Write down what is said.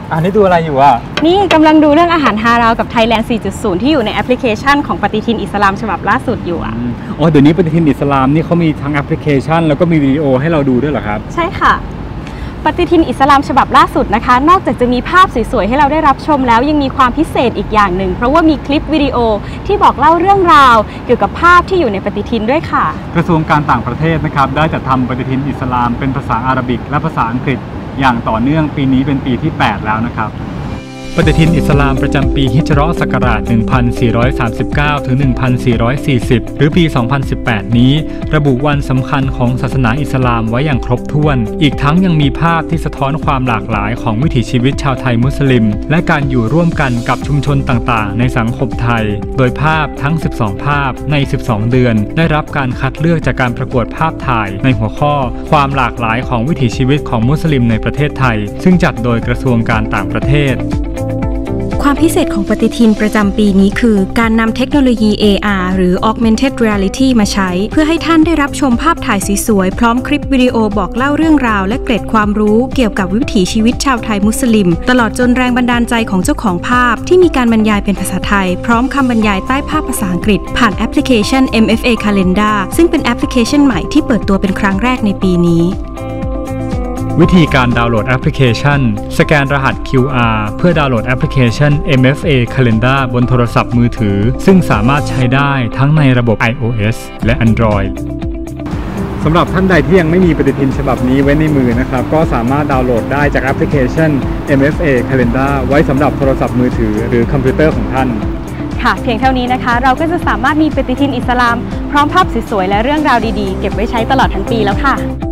อันนี้ดูอะไรอยู่อ่ะนี่กำลังดูเรื่องอาหารฮาลาลกับไทยแลนด์ 4.0 ที่อยู่ในแอปพลิเคชันของปฏิทินอิสลามฉบับล่าสุดอยู่อ่ะอ๋อเดี๋ยวนี้ปฏิทินอิสลามนี่เขามีทั้งแอปพลิเคชันแล้วก็มีวิดีโอให้เราดูด้วยเหรอครับใช่ค่ะปฏิทินอิสลามฉบับล่าสุดนะคะนอกจากจะมีภาพสวยๆให้เราได้รับชมแล้วยังมีความพิเศษอีกอย่างหนึ่งเพราะว่ามีคลิปวิดีโอที่บอกเล่าเรื่องราวเกี่ยวกับภาพที่อยู่ในปฏิทินด้วยค่ะกระทรวงการต่างประเทศนะครับได้จัดทำปฏิทินอิสลามเป็นภาษาอาหรับิกและภาษาอังกฤษอย่างต่อเนื่องปีนี้เป็นปีที่ 8 แล้วนะครับปฏิทินอิสลามประจำปีฮิจเราะห์ศักราช 1439 ถึง 1440 หรือปี 2018 นี้ระบุวันสำคัญของศาสนาอิสลามไว้อย่างครบถ้วนอีกทั้งยังมีภาพที่สะท้อนความหลากหลายของวิถีชีวิตชาวไทยมุสลิมและการอยู่ร่วมกันกับชุมชนต่างๆในสังคมไทยโดยภาพทั้ง 12 ภาพใน 12 เดือนได้รับการคัดเลือกจากการประกวดภาพถ่ายในหัวข้อความหลากหลายของวิถีชีวิตของมุสลิมในประเทศไทยซึ่งจัดโดยกระทรวงการต่างประเทศความพิเศษของปฏิทินประจำปีนี้คือการนำเทคโนโลยี AR หรือ Augmented Reality มาใช้เพื่อให้ท่านได้รับชมภาพถ่ายสวยๆพร้อมคลิปวิดีโอบอกเล่าเรื่องราวและเกร็ดความรู้เกี่ยวกับวิถีชีวิตชาวไทยมุสลิมตลอดจนแรงบันดาลใจของเจ้าของภาพที่มีการบรรยายเป็นภาษาไทยพร้อมคำบรรยายใต้ภาพภาษาอังกฤษผ่านแอปพลิเคชัน MFA Calendar ซึ่งเป็นแอปพลิเคชันใหม่ที่เปิดตัวเป็นครั้งแรกในปีนี้วิธีการดาวน์โหลดแอปพลิเคชันสแกนรหัส QR เพื่อดาวน์โหลดแอปพลิเคชัน MFA Calendar บนโทรศัพท์มือถือซึ่งสามารถใช้ได้ทั้งในระบบ iOS และ Android สำหรับท่านใดที่ยังไม่มีปฏิทินฉบับนี้ไว้ในมือนะครับก็สามารถดาวน์โหลดได้จากแอปพลิเคชัน MFA Calendar ไว้สำหรับโทรศัพท์มือถือหรือคอมพิวเตอร์ของท่านค่ะเพียงเท่านี้นะคะเราก็จะสามารถมีปฏิทินอิสลามพร้อมภาพสวยๆและเรื่องราวดีๆเก็บไว้ใช้ตลอดทั้งปีแล้วค่ะ